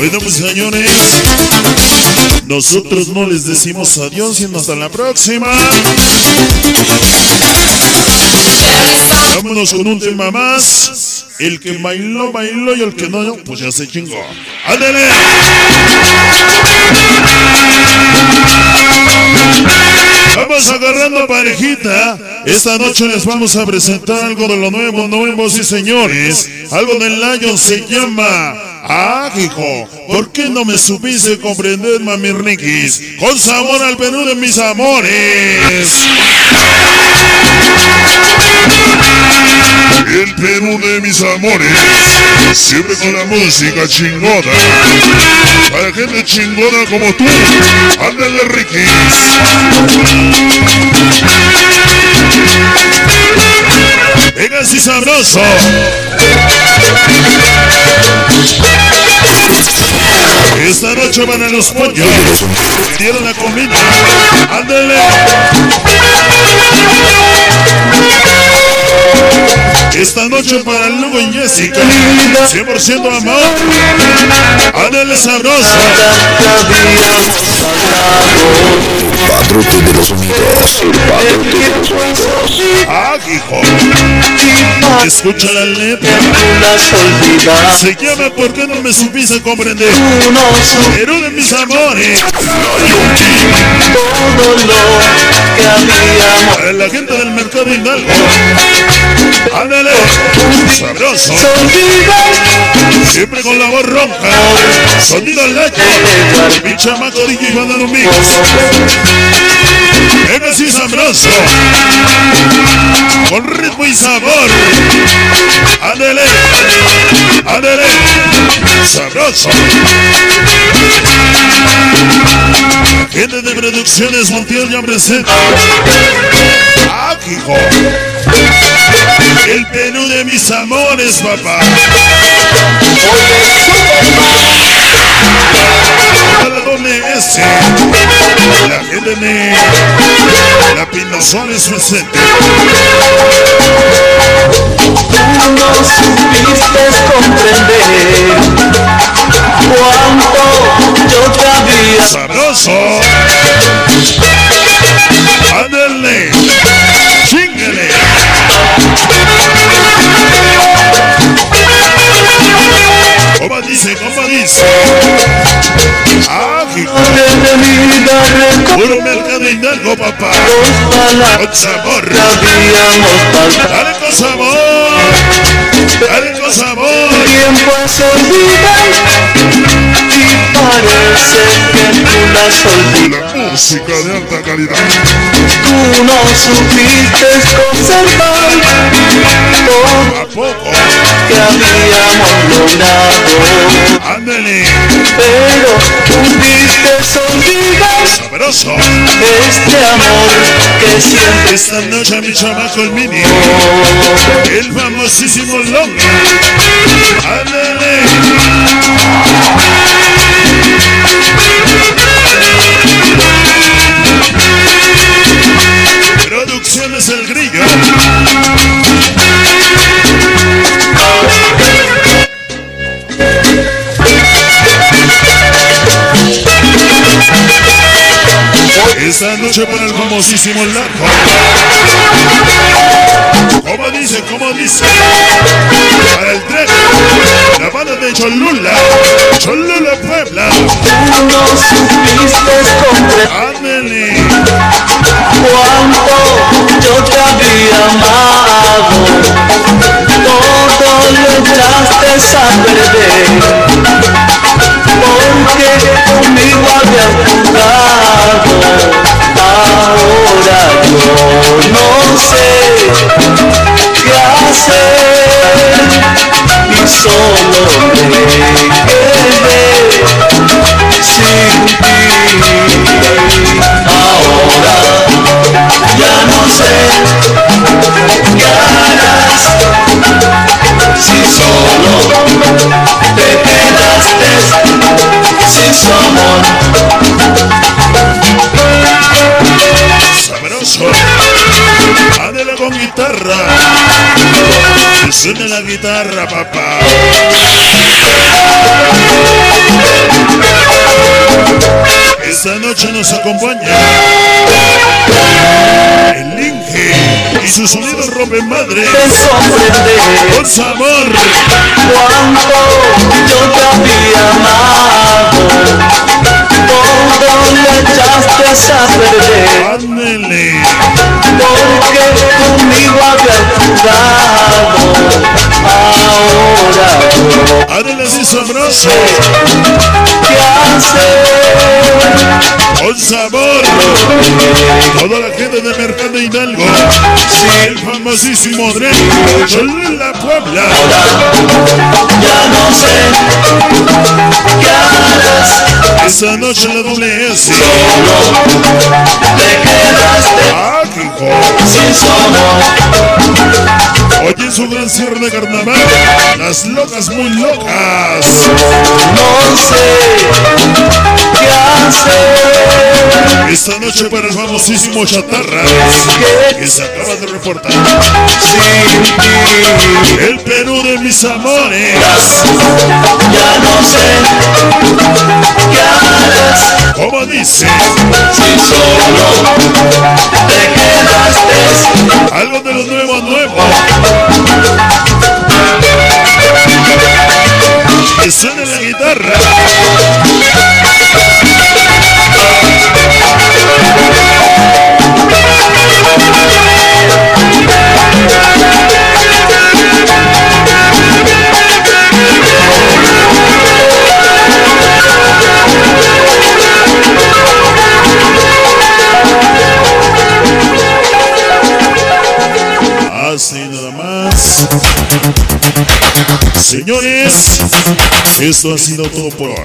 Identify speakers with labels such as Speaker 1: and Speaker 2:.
Speaker 1: Bueno, pues señores, nosotros no les decimos adiós, sino hasta la próxima. Vámonos con un tema más. El que bailó, bailó, y el que no, pues ya se chingó. ¡Ándale! Vamos agarrando parejita. Esta noche les vamos a presentar algo de lo nuevo, sí señores. Algo del Lion se llama hijo, ¿por qué no me supiste comprender, mami Riquis? Con sabor al Perú de mis amores. El Perú de mis amores, siempre con la música chingona, para gente chingona como tú. Ándale, Riquis. Venga así sabroso. Esta noche van a los pollos, dieron la comida. Ándale. Esta noche para Lugo y Jessica, 100% amor. Ándale sabroso.
Speaker 2: Padrote de los sonidos. Padrote de los sonidos.
Speaker 1: Hijo, escucha la letra. Se llama ¿por qué no me supiste comprender? Perú de mis amores.
Speaker 3: Todo lo que habíamos.
Speaker 1: Para la gente del mercado Hidalgo. Ándale, sabroso. Siempre con la voz ronca. Sonido lecho. Mi chamaco DJ va a dar un mix. Venga así sabroso. Con ritmo y sabor. Ándale, ándale, sabroso. Gente de Producciones Montiel ya presenta. Hijo, el Perú de mis amores, papá. La doble S, la gente de la Pinozón es presente.
Speaker 3: Tú no supiste comprender cuánto yo te había.
Speaker 1: Sabroso. Ándale. Chíngale. ¿Cómo dice? ¿Cómo dice? Hijo. Puro mercado Hidalgo, papá. Con sabor. Dale con sabor. Dale con sabor.
Speaker 3: Tiempo se olvida y parece que tú las olvidas.
Speaker 1: La música de alta calidad.
Speaker 3: Tú no supiste conservar todo
Speaker 1: ¿A poco?
Speaker 3: que habíamos logrado.
Speaker 1: Ándale.
Speaker 3: Pero pudiste olvidar
Speaker 1: Sabroso.
Speaker 3: este amor que siempre
Speaker 1: Esta noche mi chamaco el mini, el famosísimo Long. Ándale. Producciones El Grillo. Esta noche para el famosísimo Largo. ¿Cómo dice? ¿Cómo dice? Para el tren, la banda de Cholula, Cholula Puebla.
Speaker 3: tú no supiste comprender
Speaker 1: Ándale.
Speaker 3: cuánto yo te había amado. Todo lo echaste a perder porque conmigo habías jugado. Ahora yo no sé qué hacer y solo me quedé sin ti. Ahora ya no sé qué harás si solo te quedaste sin su amor.
Speaker 1: Sabroso. Ándale con guitarra. Suena la guitarra, papá. Esta noche nos acompaña el Inge y su sonido rompe madre.
Speaker 3: Te sorprende
Speaker 1: Con sabor.
Speaker 3: cuánto yo te había amado, todo le echaste a perder,
Speaker 1: Ándele.
Speaker 3: porque conmigo habías jugado. Ahora yo
Speaker 1: Ándele así sabroso.
Speaker 3: ¿qué hacer?
Speaker 1: Con sabor. Toda la gente de Mercado Hidalgo. El famosísimo Dren. Cholula, Puebla.
Speaker 3: Ya no sé qué harás,
Speaker 1: Esta noche la doble S.
Speaker 3: solo te quedaste
Speaker 1: Hijo.
Speaker 3: sin somos.
Speaker 1: Hoy en su gran cierre de carnaval. Las locas muy locas.
Speaker 3: No sé qué hacer,
Speaker 1: Esta noche para el famosísimo Chatarra. Que se acaba de reportar.
Speaker 3: sin ti.
Speaker 1: El Perú de mis amores.
Speaker 3: Ya no sé qué harás,
Speaker 1: Como dice.
Speaker 3: si solo te quedaste.
Speaker 1: Algo de lo nuevo. Que suene la guitarra. Así nada más. Señores, esto ha sido todo por hoy.